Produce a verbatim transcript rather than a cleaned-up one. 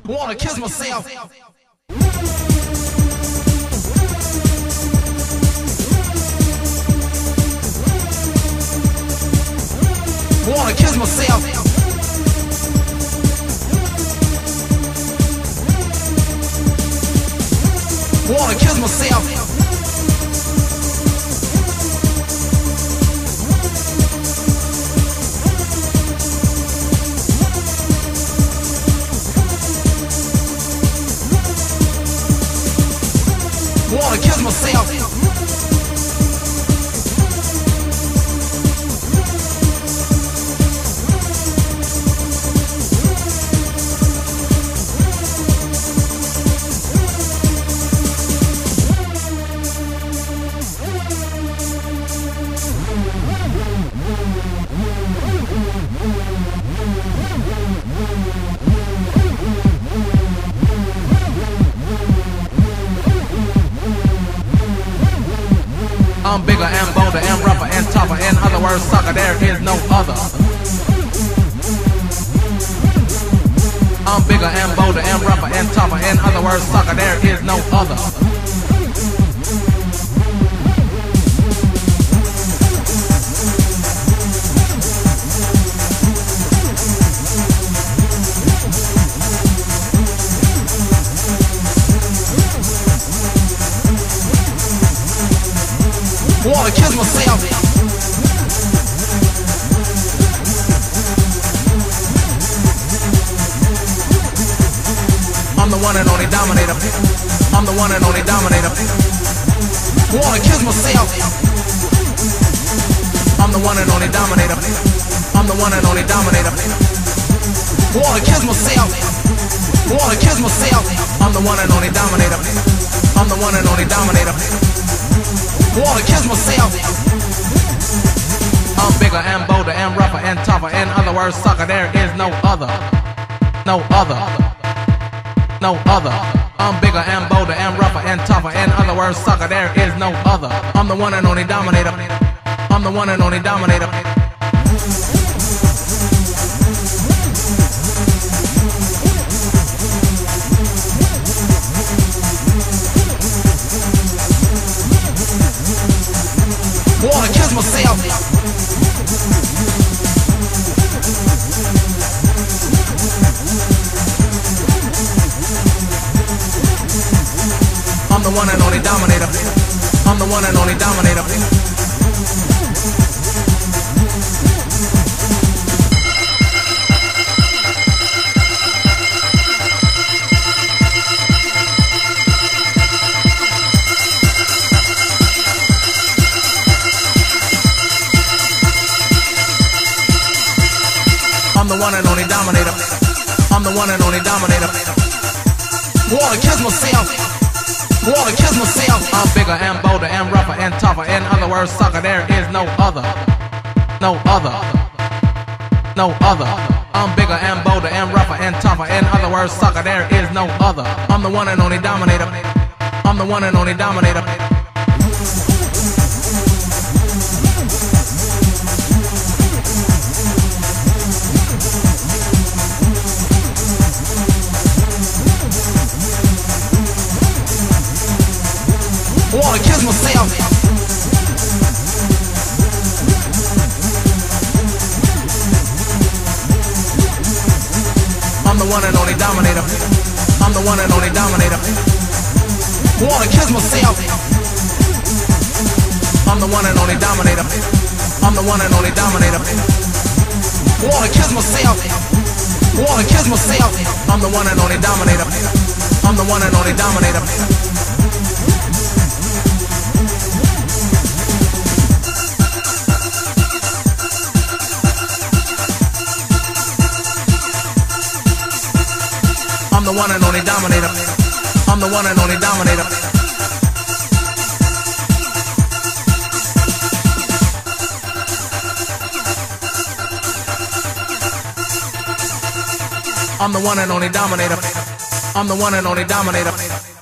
Wanna kiss myself. Wanna kiss myself. Wanna kiss myself. Wanna kiss myself. I'm bigger and bolder and rougher and tougher. In other words, sucker, there is no other. I'm bigger and bolder and rougher and tougher. In other words, sucker, there is no other. Wanna kiss myself. I'm the one and only dominator. I'm the one and only dominator. Wanna kiss myself. I'm the one and only dominator. I'm the one and only dominator. Wanna kiss myself. Wanna kiss myself. I'm the one and only dominator. I'm the one and only dominator. Wanna kiss myself. I'm bigger and bolder and rougher and tougher. In other words, sucker, there is no other. No other. No other. I'm bigger and bolder and rougher and tougher. In other words, sucker, there is no other. I'm the one and only dominator. I'm the one and only dominator. Wanna kiss myself. I'm the one and only dominator. I'm the one and only dominator. I'm the one and only dominator. I'm the one and only dominator. Wanna kiss myself. Wanna kiss myself. I'm bigger and bolder and rougher and tougher. In other words, sucker, there is no other. No other. No other. I'm bigger and bolder and rougher and tougher. In other words, sucker, there is no other. I'm the one and only dominator. I'm the one and only dominator. Wanna kiss myself. I'm the one and only dominator. I'm the one and only dominator. Wanna kiss myself. I'm the one and only dominator. I'm the one and only dominator. Wanna kiss myself. Wanna kiss myself. I'm the one and only dominator. I'm the one and only dominator. I'm the one and only dominator. I'm the one and only dominator. I'm the one and only dominator. I'm the one and only dominator.